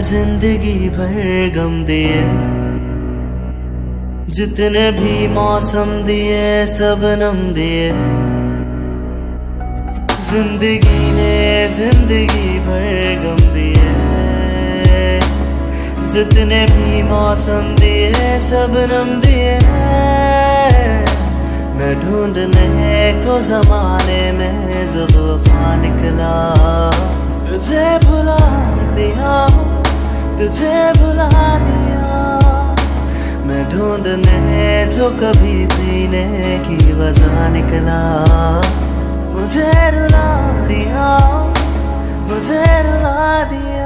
जिंदगी भर गम दिए, जितने भी मौसम दिए सब नम दिए। जिंदगी ने जिंदगी भर गम दिए, जितने भी मौसम दिए सब नम दिए। मैं ढूंढने को जमाने में जब वफा निकला, तुझे भुला दिया, तुझे भुला दिया। मैं ढूंढने जो कभी जीने की वजह निकला, मुझे रुला दिया, मुझे रुला दिया।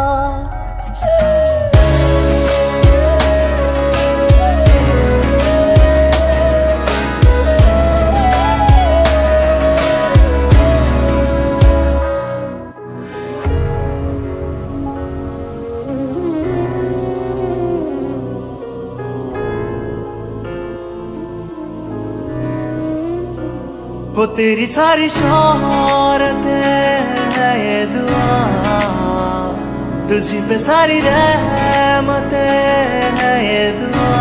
वो तेरी सारी शोहरतें है ये दुआ, तुझी पे सारी रहमतें है ये दुआ।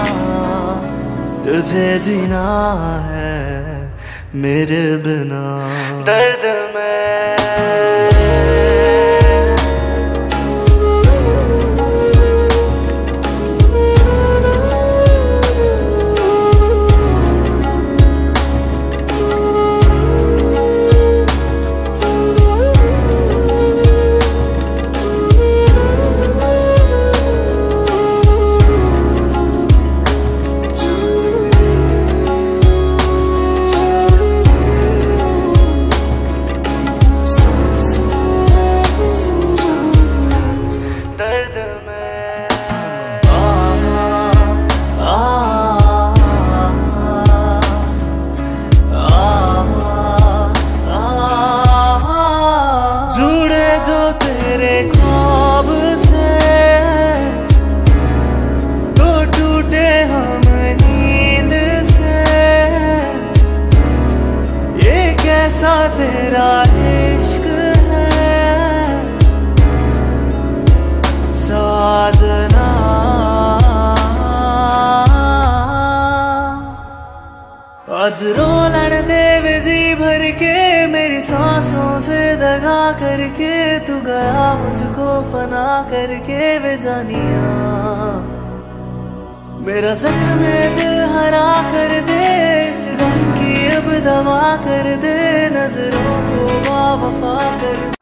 तुझे जीना है मेरे बिना दर्द में। जो तेरे ख्वाब से तो टूटे हम नींद से, ये कैसा तेरा इश्क है साजना। आज रो लड़ दे जी भर के, मेरी सांसों से दगा करके तू गया मुझको फना करके वे जानिया। मेरा जख्म दिल हरा कर दे, इस गम की अब दवा कर दे, नजरों को वफा कर दे।